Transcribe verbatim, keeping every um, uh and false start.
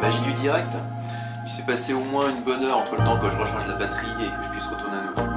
magie du direct. Il s'est passé au moins une bonne heure entre le temps que je recharge la batterie et que je puisse retourner à nouveau.